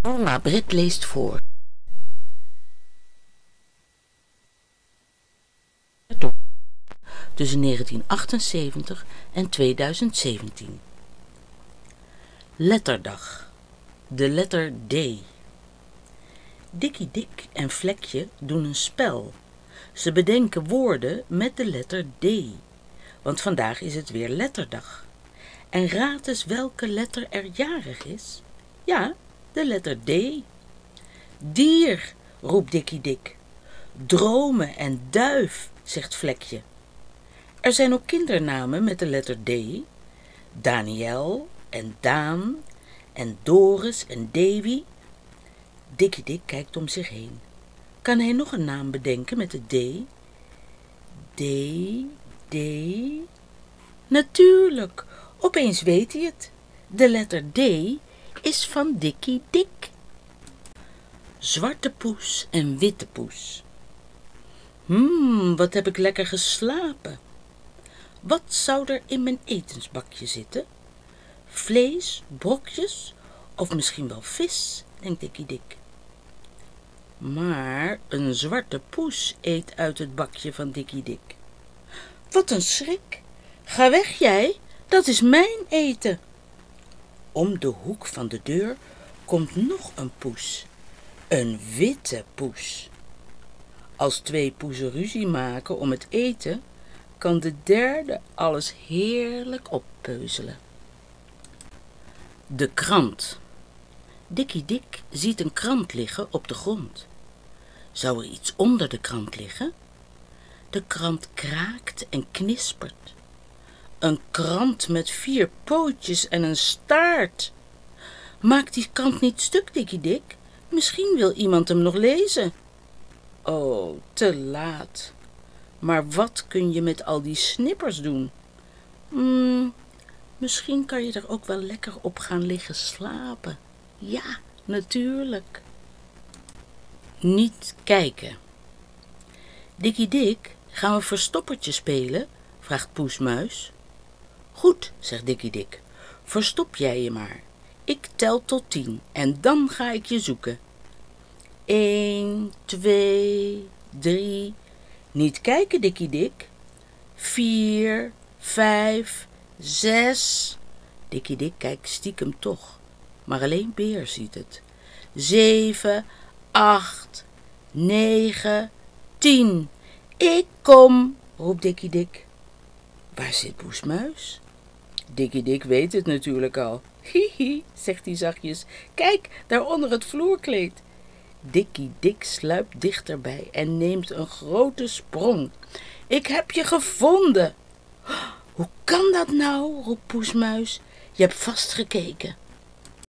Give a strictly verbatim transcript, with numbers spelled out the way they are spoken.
Oma Britt leest voor. Tussen negentien achtenzeventig en tweeduizend zeventien. Letterdag. De letter D. Dikkie Dik en Vlekje doen een spel. Ze bedenken woorden met de letter D. Want vandaag is het weer letterdag. En raad eens welke letter er jarig is. Ja, de letter D. Dier, roept Dikkie Dik. Dromen en duif, zegt Vlekje. Er zijn ook kindernamen met de letter D. Daniel en Daan en Doris en Davy. Dikkie Dik kijkt om zich heen. Kan hij nog een naam bedenken met de D? D, D... Natuurlijk, opeens weet hij het. De letter D is van Dikkie Dik. Zwarte poes en witte poes. Hmm, wat heb ik lekker geslapen. Wat zou er in mijn etensbakje zitten? Vlees, brokjes of misschien wel vis, denkt Dikkie Dik. Maar een zwarte poes eet uit het bakje van Dikkie Dik. Wat een schrik! Ga weg jij, dat is mijn eten. Om de hoek van de deur komt nog een poes. Een witte poes. Als twee poezen ruzie maken om het eten, kan de derde alles heerlijk oppeuzelen. De krant. Dikkie Dik ziet een krant liggen op de grond. Zou er iets onder de krant liggen? De krant kraakt en knispert. Een krant met vier pootjes en een staart. Maak die krant niet stuk, Dikkie Dik. Misschien wil iemand hem nog lezen. Oh, te laat. Maar wat kun je met al die snippers doen? Hmm, misschien kan je er ook wel lekker op gaan liggen slapen. Ja, natuurlijk. Niet kijken. Dikkie Dik, gaan we verstoppertje spelen? Vraagt Poesmuis. Goed, zegt Dikkie Dik. Verstop jij je maar. Ik tel tot tien en dan ga ik je zoeken. Eén, twee, drie. Niet kijken, Dikkie Dik. Vier, vijf, zes. Dikkie Dik kijkt stiekem toch, maar alleen Beer ziet het. Zeven, acht, negen, tien. Ik kom, roept Dikkie Dik. Waar zit Poesmuis? Dikkie Dik weet het natuurlijk al. Hihi, zegt hij zachtjes. Kijk, daar onder het vloerkleed. Dikkie Dik sluipt dichterbij en neemt een grote sprong. Ik heb je gevonden. Hoe kan dat nou, roept Poesmuis. Je hebt vast gekeken.